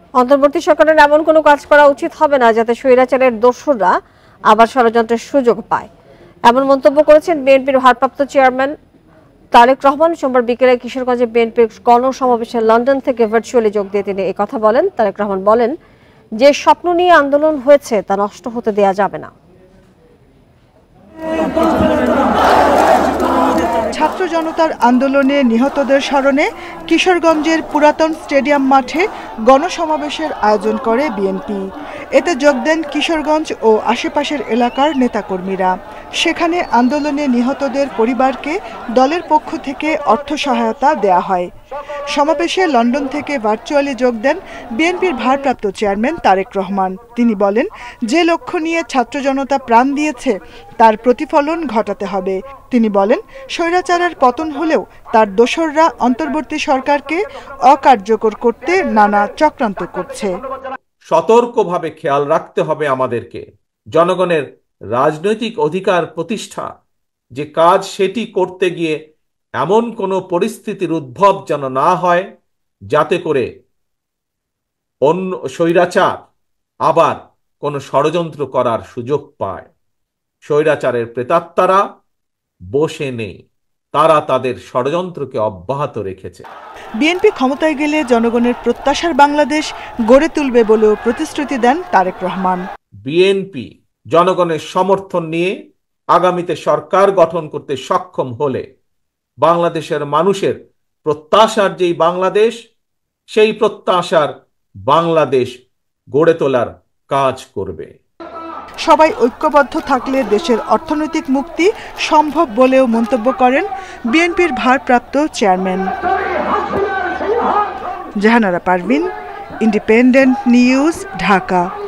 অন্তর্বর্তী সরকারের এমন কোনো কাজ করা উচিত হবে না যাতে স্বৈরাচারের দোসররা আবার ষড়যন্ত্রের সুযোগ পায়, এমন মন্তব্য করেছেন বিএনপির ভারপ্রাপ্ত চেয়ারম্যান তারেক রহমান। সোমবার বিকেলে কিশোরগঞ্জে বিএনপির গণসমাবেশে লন্ডন থেকে ভার্চুয়ালি যোগ দিয়ে তিনি কথা বলেন। তারেক রহমান বলেন, যে স্বপ্ন নিয়ে আন্দোলন হয়েছে তা নষ্ট হতে দেয়া যাবে না। ছাত্র জনতার আন্দোলনে নিহতদের স্মরণে কিশোরগঞ্জের পুরাতন স্টেডিয়াম মাঠে গণসমাবেশের আয়োজন করে বিএনপি। এতে যোগ দেন কিশোরগঞ্জ ও আশেপাশের এলাকার নেতাকর্মীরা। সেখানে আন্দোলনে নিহতদের পরিবারকে দলের পক্ষ থেকে অর্থ সহায়তা দেয়া হয়। সমাবেশে লন্ডন থেকে ভার্চুয়ালি যোগ দেন বিএনপির ভারপ্রাপ্ত চেয়ারম্যান তারেক রহমান। তিনি বলেন, যে লক্ষ্য নিয়ে ছাত্র জনতা প্রাণ দিয়েছে তার প্রতিফলন ঘটাতে হবে। তিনি বলেন, স্বৈরাচারের পতন হলেও তার দোসররা অন্তর্বর্তী সরকারকে অকার্যকর করতে নানা চক্রান্ত করছে। সতর্কভাবে খেয়াল রাখতে হবে আমাদেরকে, জনগণের রাজনৈতিক অধিকার প্রতিষ্ঠা যে কাজ, সেটি করতে গিয়ে এমন কোনো পরিস্থিতির উদ্ভব যেন না হয় যাতে করে অন্য স্বৈরাচার আবার কোনো ষড়যন্ত্র করার সুযোগ পায়। স্বৈরাচারের প্রেতাত্মারা বসে নেই, তারা তাদের ষড়যন্ত্রকে অব্যাহত রেখেছে। বিএনপি ক্ষমতায় গেলে জনগণের প্রত্যাশার বাংলাদেশ গড়ে তুলবে বলেও প্রতিশ্রুতি দেন তারেক রহমান। বিএনপি জনগণের সমর্থন নিয়ে আগামীতে সরকার গঠন করতে সক্ষম হলে বাংলাদেশের মানুষের প্রত্যাশার যেই বাংলাদেশ, সেই প্রত্যাশার বাংলাদেশ গড়ে তোলার কাজ করবে। সবাই ঐক্যবদ্ধ থাকলে দেশের অর্থনৈতিক মুক্তি সম্ভব বলেও মন্তব্য করেন বিএনপির ভারপ্রাপ্ত chairman. Jahanara Parvin, independent news, Dhaka.